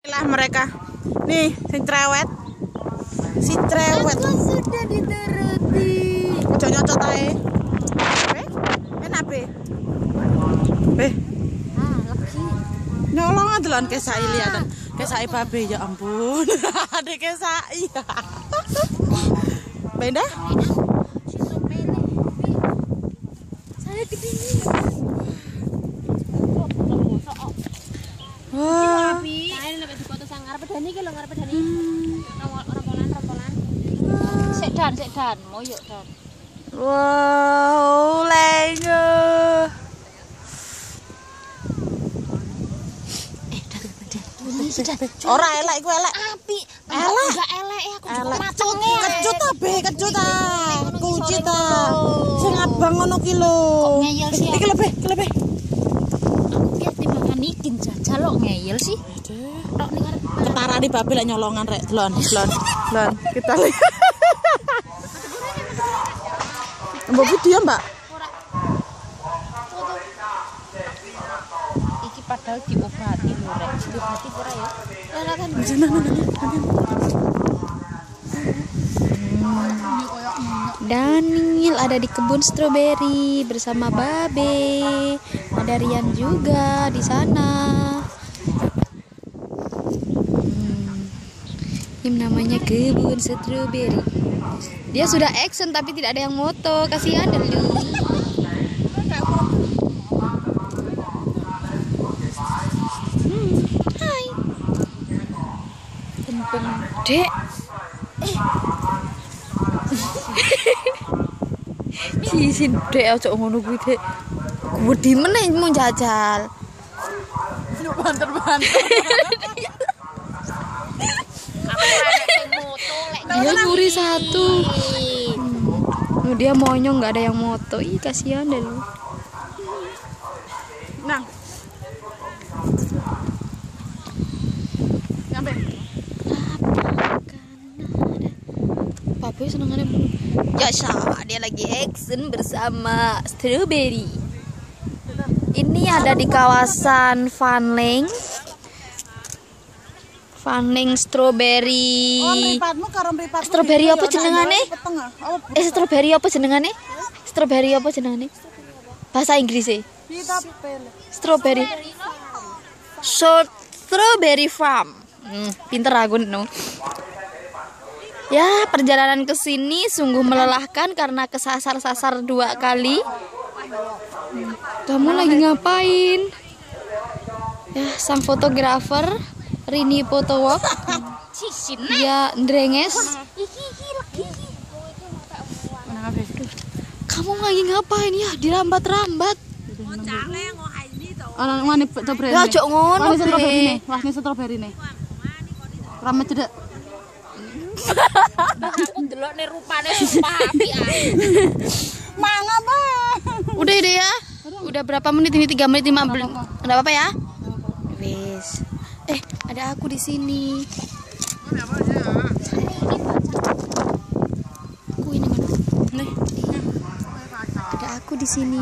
Lah mereka nih si cerewet sudah dituruti. ojo nyocot ae enak be Lagi nyolong adelan kesai liatan kesai babe ya ampun ada kesai benda saya kedingin. wah Saya nek dipoto sang ngarep dani ki lho ngarep dani. Rompolan. Sik dan moyok dan. wow lenyo ora elek iku elek Api. elek Enggak elek ya aku elek matenge. kecut ta kunci ta sing abang ngono ki lho ngeyel sih, iki lebih Biar timbangan ikin jajal kok ngeyel sih. Tok ning arep. ketara di babe lek nyolongan rek delon kita lihat mbok video mbak Iki padahal diobati lho rek. Diobati ora ya? Ora kan. Daniel ada di kebun stroberi bersama Babe. Ada Rian juga di sana. Ini namanya kebun stroberi. Dia sudah action tapi tidak ada yang moto. Kasihan Deli. Hai. Tempung Dek. Si Dek aja ngono kuwi Dek. Wedi meneh mau jajal. banter Dia nyuri satu. Dia monyong nggak ada yang moto. Ih kasihan deh lu. nang nyampe Papi senengannya ya sama dia lagi action bersama Strawberry. Ini ada di kawasan Fanling Strawberry. mripatmu karo mripatmu Strawberry apa jenengane? Strawberry apa jenengane? Strawberry apa jenengane? Bahasa Inggris e. Strawberry. Strawberry Farm. Pinter aku no. Ya, perjalanan ke sini sungguh melelahkan karena kesasar-sasar 2 kali. Kamu lagi ngapain? Ya, sang fotografer Rini Photowalk. Ya, ndrenges. Kamu lagi ngapain ya? Dirambat-rambat. Ana ngene strawberry. Ya, ojo ngono, Be. Wah, ini strawberry nih. Ramet cedek. Aku delok nih rupane sumpah api ae. Mangga, Bang. Udah deh ya. Udah berapa menit ini? 3 menit 15. Enggak apa-apa ya? Wis. Ada aku di sini. Aku ini mana? Nih. Ada aku di sini.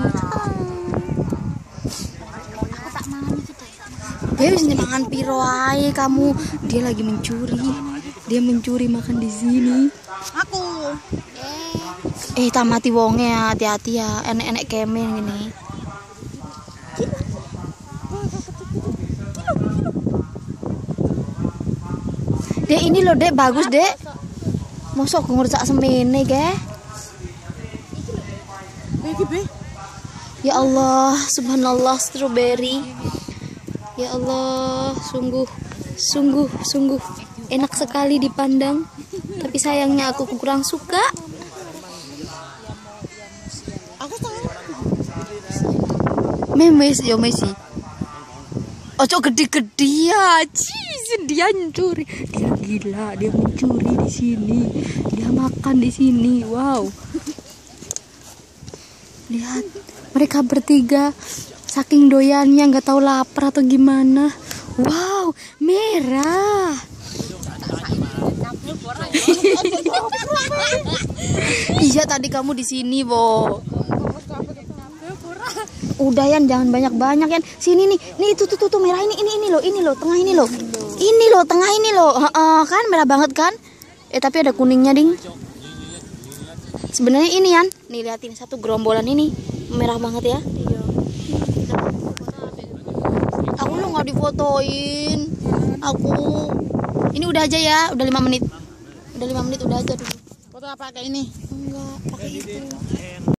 Aku tak mangan iki deh. Dia wis mangan piro ae kamu. Dia lagi mencuri. Dia mencuri makan di sini. Aku. Tak mati wonge ya, hati-hati ya. Enek-enek kemen gini. Dek ini loh Dek, bagus Dek. Mosok gue ngerjain semene ke? Iki, Be. Ya Allah, subhanallah strawberry. Ya Allah, sungguh enak sekali dipandang. Tapi sayangnya aku kurang suka. Aku tahu. Messi. Ojo gede-gede ya. Dia mencuri. Dia gila, dia mencuri di sini. Dia makan di sini. Wow. Lihat, mereka bertiga saking doyannya nggak tahu lapar atau gimana. Wow, merah. Iya tadi kamu di sini, Bo. Udah Yan, jangan banyak-banyak Yan. Sini nih. Nih itu tuh merah ini loh, tengah ini loh. Ini loh, tengah ini loh. Kan merah banget kan? Tapi ada kuningnya, Ding. Sebenarnya ini Yan. Nih liatin satu gerombolan ini merah banget ya. Iya. Aku lo nggak difotoin. Aku. Ini udah aja ya, udah 5 menit. Udah 5 menit udah aja dulu. Foto apa kayak ini? Enggak, pakai itu.